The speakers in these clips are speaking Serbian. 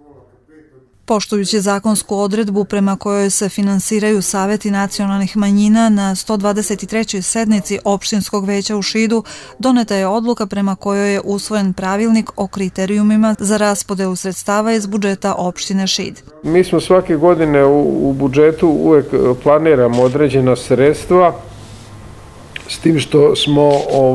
Poštujući zakonsku odredbu prema kojoj se finansiraju saveti nacionalnih manjina, na 123. sednici opštinskog veća u Šidu doneta je odluka prema kojoj je usvojen pravilnik o kriterijumima za raspodelu sredstava iz budžeta opštine Šid. Mi smo svake godine u budžetu uvek planiramo određena sredstva, s tim što smo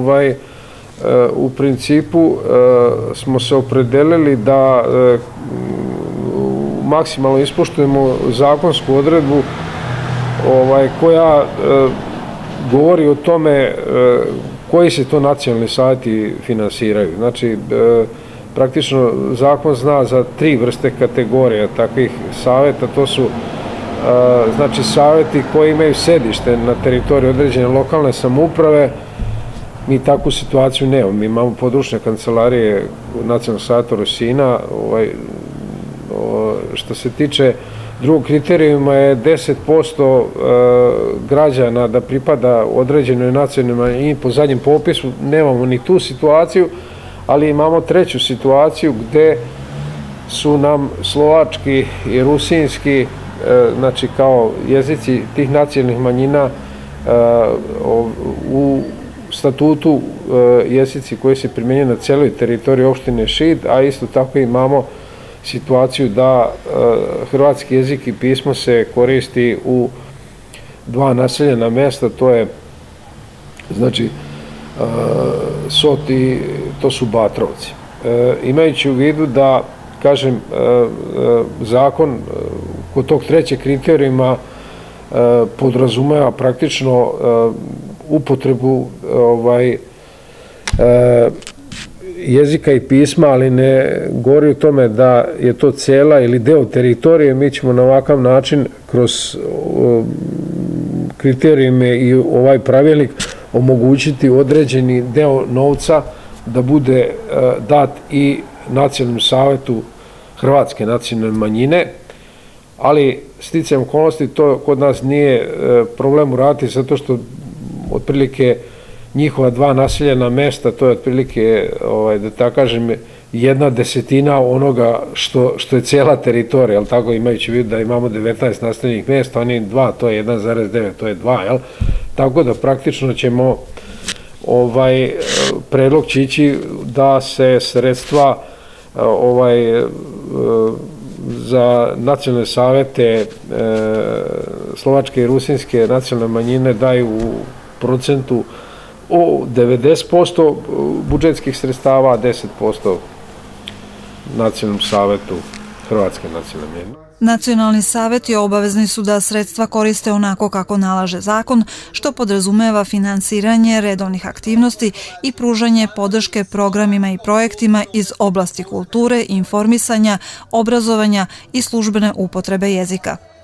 u principu smo se opredelili da maksimalno ispoštujemo zakonsku odredbu koja govori o tome koji se to nacionalni saveti finansiraju. Znači, praktično zakon zna za 3 vrste kategorija takvih saveta. To su znači saveti koji imaju sedište na teritoriji određene lokalne samouprave. Mi takvu situaciju nemamo. Mi imamo područne kancelarije Nacionalnog saveta Rosina. Što se tiče drugog kriterijuma je 10% građana da pripada određenoj nacionalnoj manjini. Po zadnjem popisu nemamo ni tu situaciju, ali imamo treću situaciju gde su nam slovački i rusinski, znači kao jezici tih nacionalnih manjina u statutu jezici koji se primjenjuju na celoj teritoriji opštine Šid, a isto tako imamo situaciju da hrvatski jezik i pismo se koristi u 2 naseljena mesta, to je znači Sot i to su Batrovci. Imajući u vidu da, kažem, zakon kod tog trećeg kriterijuma podrazumeva praktično upotrebu jezika i pisma, ali ne govori o tome da je to cela ili deo teritorije. Mi ćemo na ovakav način kroz kriterijume i ovaj pravilnik omogućiti određeni deo novca da bude dat i Nacionalnom savetu hrvatske nacionalne manjine, ali sticajem okolnosti to kod nas nije problem uraditi zato što otprilike njihova 2 naseljena mesta, to je otprilike, da tako kažem, 1/10 onoga što je cijela teritorija, ali tako imajući vidu da imamo 19 naseljenih mesta, oni 2, to je 1,9, to je 2, jel? Tako da praktično ćemo predlog će ići da se sredstva za nacionalne savete slovačke i rusinske nacionalne manjine daju u procentu o 90% budžetskih sredstava, a 10% Nacionalnom savetu hrvatske nacionalne manjine. Nacionalni saveti obavezni su da sredstva koriste onako kako nalaže zakon, što podrazumeva finansiranje redovnih aktivnosti i pružanje podrške programima i projektima iz oblasti kulture, informisanja, obrazovanja i službene upotrebe jezika.